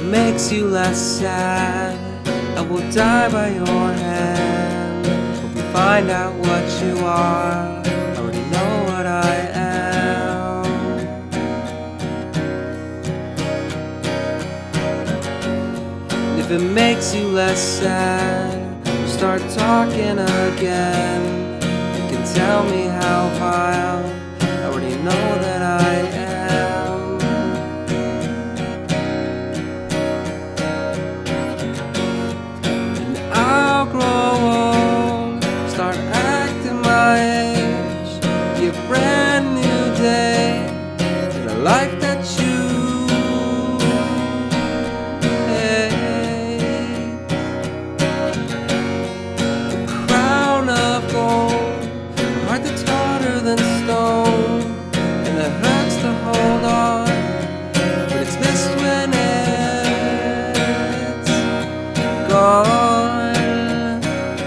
makes you less sad, I will die by your hand. Hope you find out what you are, I already know what I am. And if it makes you less sad, we'll start talking again. You can tell me how vile, I already know that I am. Brand new day in a life that you hate. The crown of gold, a heart that's harder than stone, and it hurts to hold on, but it's missed when it's gone.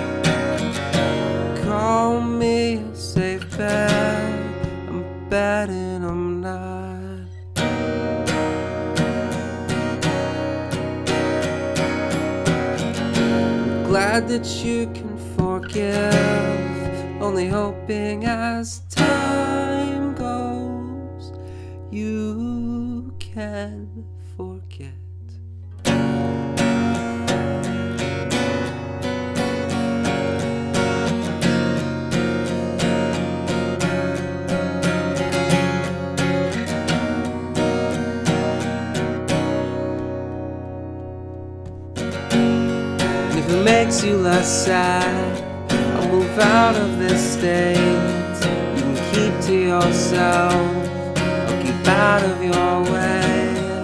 Call me a safe bet, bad and I'm not. I'm glad that you can forgive, only hoping as time goes you can forget. If it makes you less sad, I'll move out of this state. You can keep to yourself, I'll keep out of your way.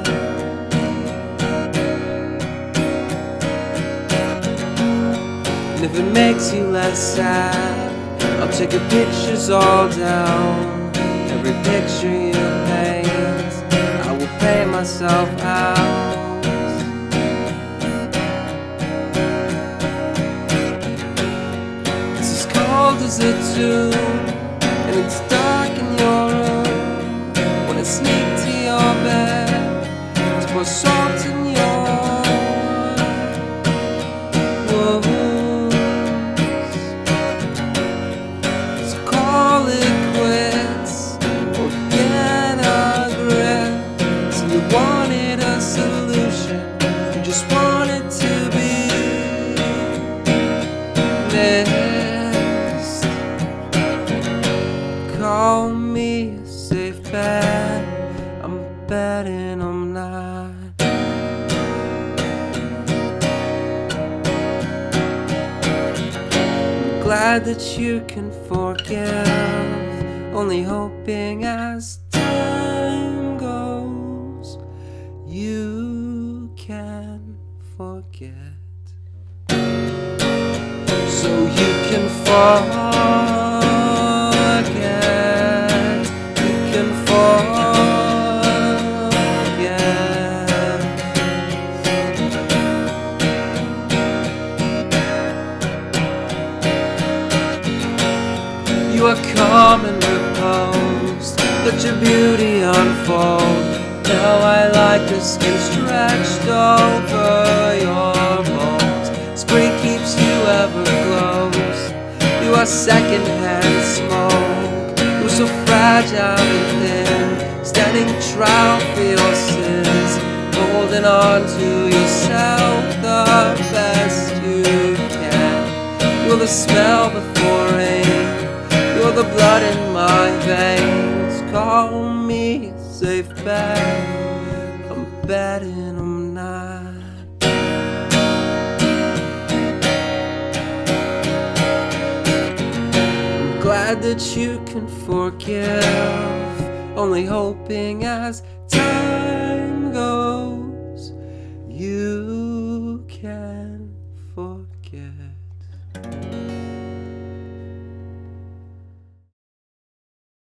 And if it makes you less sad, I'll take your pictures all down. Every picture you paint, I will paint myself out. As a tomb, and it's dark in your room. When I sneak to your bed to pour salt in your wounds, so call it quits or get a grip. So you wanted a solution, you just wanted to be there. Call me a safe bet, I'm betting I'm not. I'm glad that you can forgive, only hoping as time goes you can forget. So you can forget. You are calm and reposed, let your beauty unfold. Now I like your skin stretched over your bones. Spring keeps you ever close. You are secondhand smoke. You're so fragile and thin, standing trial for your sins, holding on to yourself the best you can. You're the smell before rain, you're the blood in my veins. Call me a safe bet, I'm betting I'm not. I'm glad that you can forgive, only hoping as time goes you can